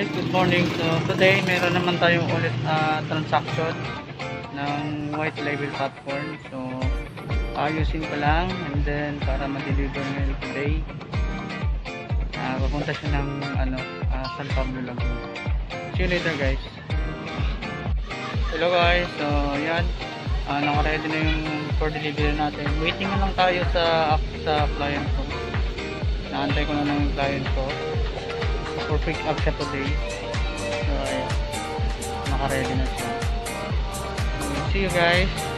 guys, good morning. So today meron naman tayong ulit transaction ng white label popcorn. So ayusin ko lang and then para ma-deliver ngayon today. Papunta siya ng San Pablo Laguna. See you later guys. Hello guys, so yan, naka-ready na yung for delivery natin. Waiting na lang tayo sa client ko. Naantay ko na ng client ko for pick up siya today. So ayan, naka-ready na siya. See you guys.